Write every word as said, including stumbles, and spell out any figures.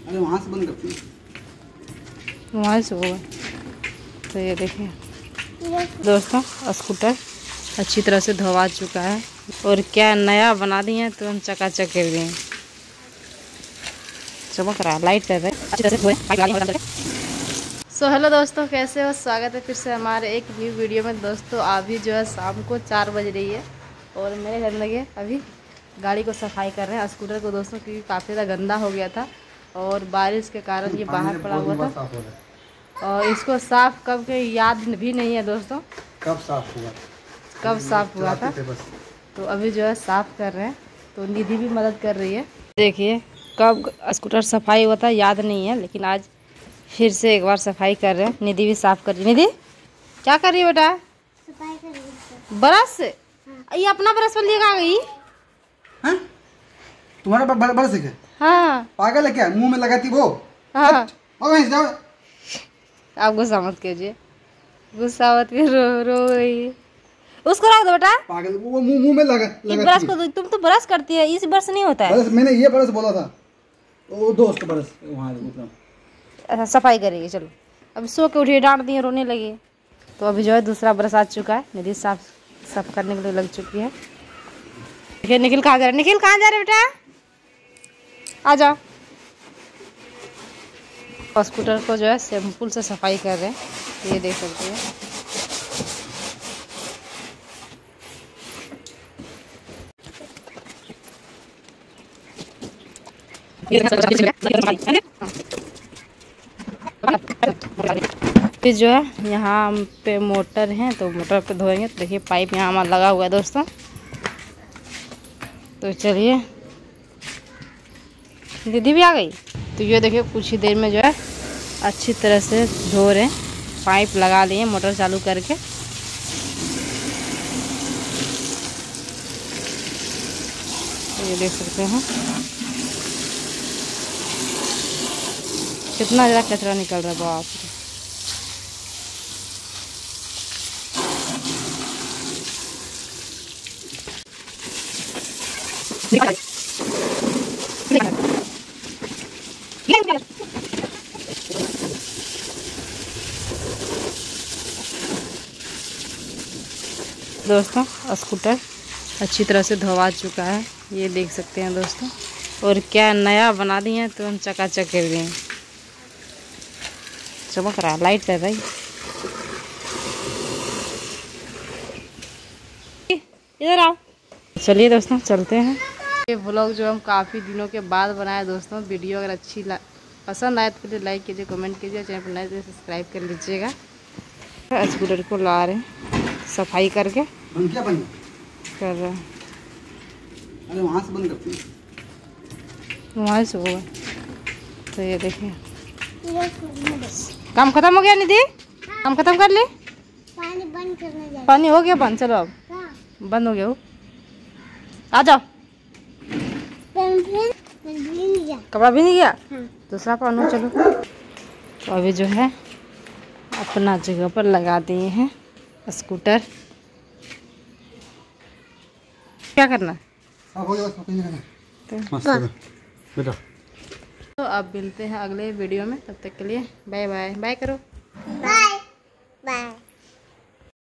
अरे वहाँ से बंद करती हूँ, वहाँ से होगा। तो ये देखिए दोस्तों, स्कूटर अच्छी तरह से धोवा चुका है और क्या नया बना दिए हैं, तो हम चकाचक कर दिए। चमक रहा है, लाइट कर रहे हैं अच्छी तरह से धोए। सो हेलो दोस्तों, कैसे हो? स्वागत है फिर से हमारे एक न्यू वीडियो में। दोस्तों अभी जो है शाम को चार बज रही है और मेरे घर लगे अभी गाड़ी को सफाई कर रहे हैं, स्कूटर को दोस्तों, क्योंकि काफ़ी ज़्यादा गंदा हो गया था और बारिश के कारण ये बाहर पड़ा हुआ था। और इसको साफ कब के याद भी नहीं है दोस्तों, कब साफ हुआ कब साफ हुआ था। तो अभी जो है साफ कर रहे हैं, तो निधि भी मदद कर रही है। देखिए कब स्कूटर सफाई हुआ था याद नहीं है, लेकिन आज फिर से एक बार सफाई कर रहे हैं। निधि भी साफ कर रही है। निधि क्या कर रही है बेटा? सफाई कर रही है ब्रश से। हाँ। ये अपना ब्रश लेकर आ गई। हाँ? तुम्हारा ब्रश है? हाँ पागल है क्या? मुंह में लगाती वो। हाँ जाओ। आप गुस्सा मत कीजिए, गुस्सा मत कीजिए, रो रो रही है। उसको रख दो बेटा। पागल, वो मुंह मुंह में लगा लगाती ब्रश को दो, तुम तो ब्रश करती है, इस ब्रश नहीं होता है। ब्रश मैंने ये ब्रश बोला था, वो दोस्त ब्रश वहाँ अच्छा सफाई करेगी। चलो अभी सो के उठी, डांट दिए, रोने लगी। तो अभी जो है दूसरा ब्रश आ चुका है, निधि साफ साफ करने के लिए लग चुकी है। देखिए निखिल कहाँ जा रहा है? निखिल कहाँ जा रहे बेटा? आ जाओ। और स्कूटर को जो है शैम्पूल से सफाई कर रहे हैं, ये देख सकते हैं। फिर जो है यहाँ पे मोटर है, तो मोटर पे धोएंगे। तो देखिए पाइप यहाँ हमारा लगा हुआ है दोस्तों। तो चलिए, दीदी भी आ गई। तो ये देखिए कुछ ही देर में जो है अच्छी तरह से धो रहे हैं, पाइप लगा लिए मोटर चालू करके। तो ये देख सकते हैं कितना ज़्यादा कचरा निकल रहा है, बाप रे। दोस्तों स्कूटर अच्छी तरह से धोवा चुका है, ये देख सकते हैं दोस्तों। और क्या नया बना दिए हैं, तो हम चकाचक कर दिए। चमक रहा है, लाइट कर रही। इधर आओ। चलिए दोस्तों चलते हैं। ये व्लॉग जो हम काफ़ी दिनों के बाद बनाए दोस्तों। वीडियो अगर अच्छी पसंद आए तो लाइक कीजिए, कमेंट कीजिए, चैनल पर नए तो सब्सक्राइब कर लीजिएगा। स्कूटर को ला रहे हैं सफाई करके। बंद क्या बंद कर रहे हैं? अरे वहाँ से बंद करती हूँ, वहाँ से होगा। तो ये देखिए काम खत्म हो गया। निधि काम खत्म कर ले। पानी बंद करने जा। पानी हो गया बंद। चलो अब बंद हो गया। हो आ जाओ। कपड़ा भी नहीं गया। हाँ। दूसरा पहनो। चलो तो अभी जो है अपना जगह पर लगा दिए हैं स्कूटर। क्या करना है? तो अब मिलते हैं अगले वीडियो में, तब तक के लिए बाय बाय। बाय करो।